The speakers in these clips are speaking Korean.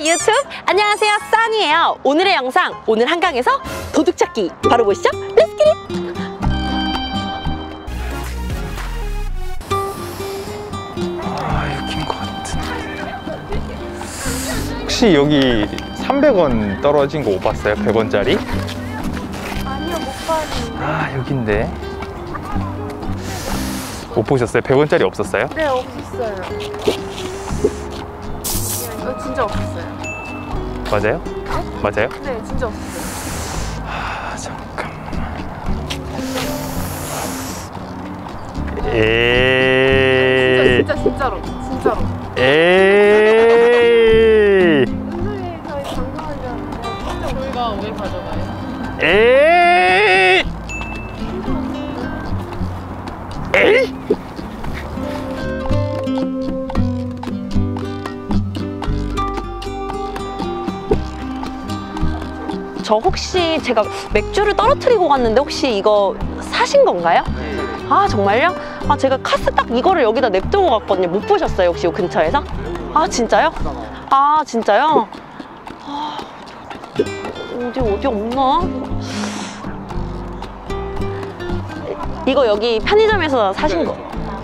유튜브 안녕하세요, 써니예요. 오늘의 영상, 오늘 한강에서 도둑 찾기 바로 보시죠. 렛츠 기릿! 여긴 것 같은데. 혹시 여기 300원 떨어진 거 못 봤어요? 100원짜리? 아니요, 못 봤는데. 여긴데. 못 보셨어요? 100원짜리 없었어요? 네, 없었어요. 진짜 없었어요. 맞아요? 맞아요? 네, 진짜 없었어요. 잠깐만. 에이. 진짜로. 에이. 무슨 소리 저희 방송한 줄 알았는데. 저희가 왜 가져가요? 에이. 에이. 저 혹시 제가 맥주를 떨어뜨리고 갔는데 혹시 이거 사신 건가요? 아, 정말요? 아, 제가 카스 딱 이거를 여기다 냅두고 갔거든요. 못 보셨어요, 혹시 이 근처에서? 아, 진짜요? 아, 진짜요? 아, 어디 없나? 이거 여기 편의점에서 사신 거?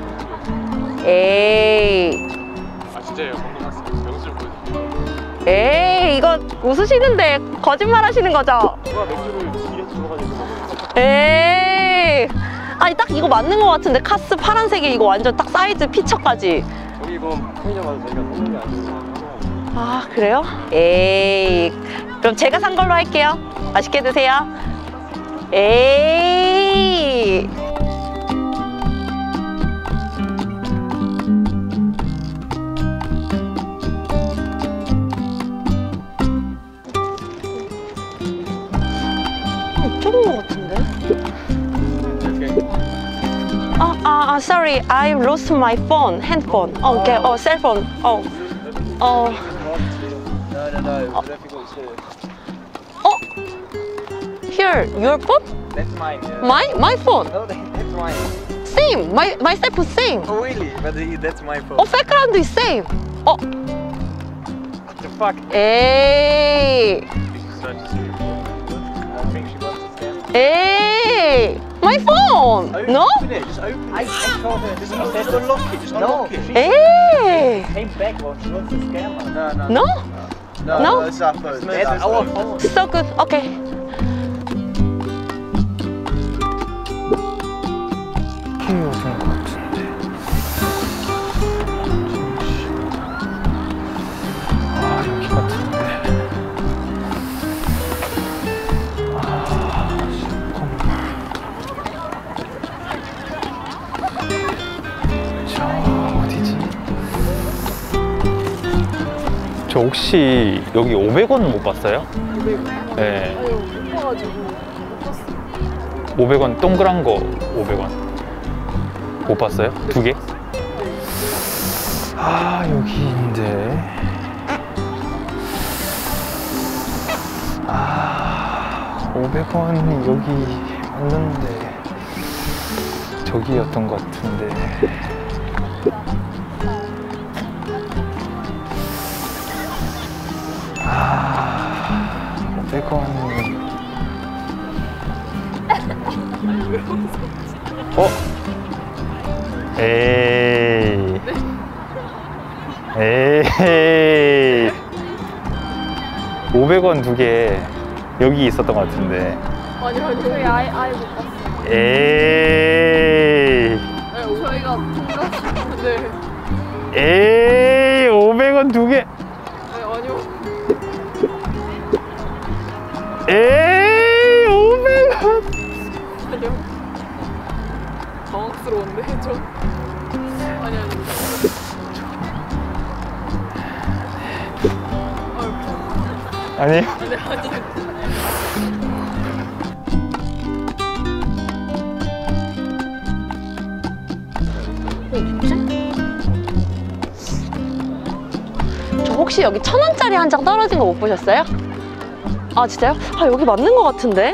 에이. 아 진짜예요. 방금 봤어요. 영수증 보여드릴게요. 에이, 이거 웃으시는데 거짓말 하시는 거죠? 누가 맥주를 길에 들어가지고 에이. 아니, 딱 이거 맞는 거 같은데, 카스 파란색에 이거 완전 딱 사이즈 피처까지. 저기 이거 편의점 가서 저희가 먹는 게 아니고. 아, 그래요? 에이. 그럼 제가 산 걸로 할게요. 맛있게 드세요. 에이. 이쪽인 것 같은데? Sorry, I lost my phone, handphone. Okay, cell phone. No, that people is here. Here, your phone? That's mine. Yeah. My phone. No, that's mine. Same. My cell phone same. Oh really? But that's my phone. Background is same. What the fuck? 에이. She's trying to see your phone. I think she wants to scam. 에이. My phone. No? Open it. Just open it. I told her. Just unlock it. Just unlock it. 에이. Came back while she wants to scam us. No? No? It's our phone. It's our phone. So good. Okay. 여기 오신 것 같은데. 여기 같은데. 잠깐만. 어디지? 저 혹시 여기 500원 못 봤어요? 500원? 네. 아니, 못 봐가지고 못 봤어요. 500원 동그란 거 500원. 못 봤어요? 두 개? 여기인데. 500원 여기 맞는데 저기였던 것 같은데. 500원. 에이. 에이. 500원 두 개 여기 있었던 것 같은데. 아니요, 저희 아예 못 봤어요. 에이. 저희가 동갑인데. 에이. 500원 두 개. 아니요. 에이. 500원. 아니요. 당황스러운데, 저. 아니. 아니에요? 아니. 저 혹시 여기 1,000원짜리 한 장 떨어진 거 못 보셨어요? 아, 진짜요? 여기 맞는 거 같은데?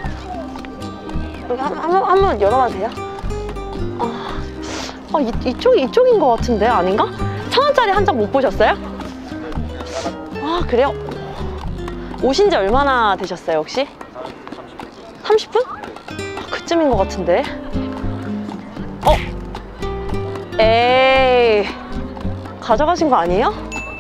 여기 한번 열어봐도 돼요? 이쪽인 거 같은데? 아닌가? 1,000원짜리 한 장 못 보셨어요? 아, 그래요? 오신 지 얼마나 되셨어요, 혹시? 30분? 아, 그쯤인 것 같은데. 에이, 가져가신 거 아니에요?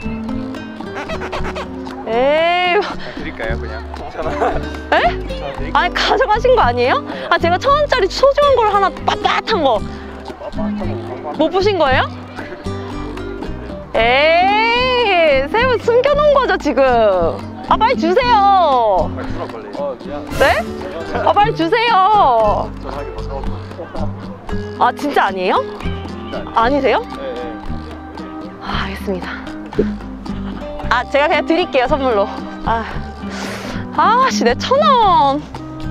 에이. 드릴까요, 그냥? 에? 아니, 가져가신 거 아니에요? 아, 제가 1,000원짜리 소중한 걸 하나 빳빳한 거 못 보신 거예요? 에이, 새우 숨겨놓은 거죠, 지금? 아, 빨리 주세요. 네? 아, 빨리 주세요. 아, 진짜 아니에요? 아니세요? 아, 알겠습니다. 아, 제가 그냥 드릴게요, 선물로. 씨, 내 1,000원.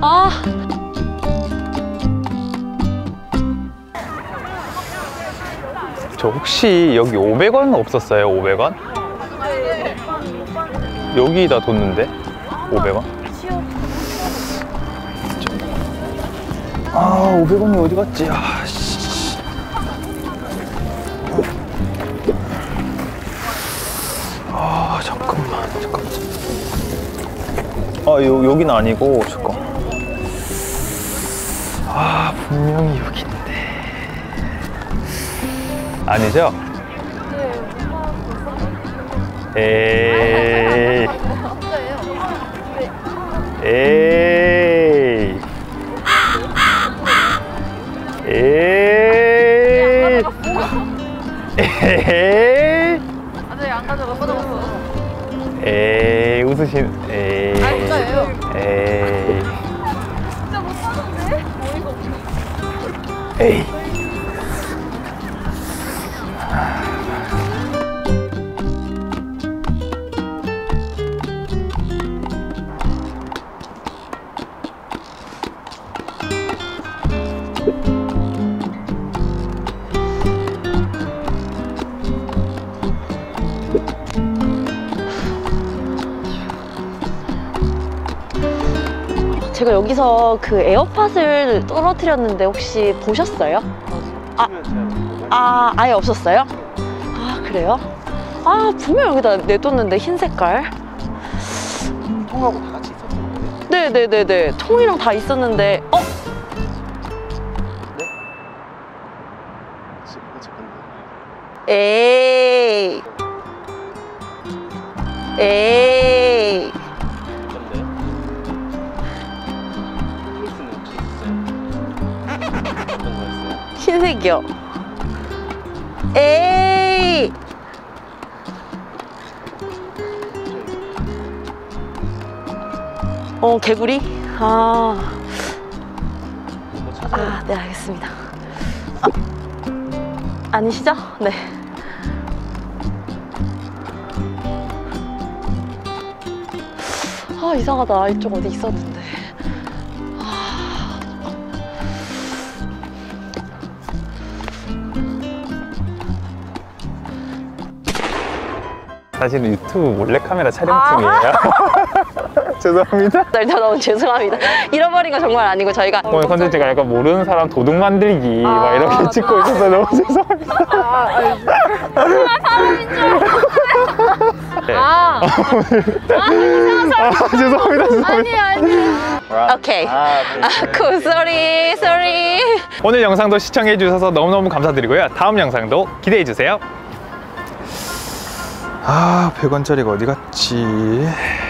저 혹시 여기 500원 없었어요? 500원? 여기다 뒀는데? 500원? 500원이 어디 갔지? 잠깐만. 여기는 아니고, 잠깐. 분명히 여기인데. 아니죠? 에이. 에이. 에이. 에이. 아직 안 가져갔어. 에이, 웃으신. 에이. 진짜예요? 에이. 진짜 못 사는데? 어이가 없네. 에이. 제가 여기서 그 에어팟을 떨어뜨렸는데 혹시 보셨어요? 아예 없었어요? 아, 그래요? 분명 여기다 내뒀는데, 흰 색깔. 통하고 다 같이 있었던 거예요? 네네네네. 통이랑 다 있었는데, 에이. 에이. 흰색이요. 에이. 개구리? 네, 알겠습니다. 아니시죠? 네. 이상하다. 이쪽 어디 있었는데. 사실은 유튜브 몰래카메라 촬영 중이에요. 죄송합니다. 너무 죄송합니다. 잃어버린 거 정말 아니고 저희가 오늘 컨텐츠가 약간 모르는 사람 도둑 만들기 막 이렇게 찍고 있어서 너무 죄송합니다. 사람인 줄 알았어요. 네. 죄송합니다. 아니. 오케이. cool. sorry. 오늘 영상도 시청해 주셔서 너무너무 감사드리고요. 다음 영상도 기대해 주세요. 100원짜리가 어디 갔지?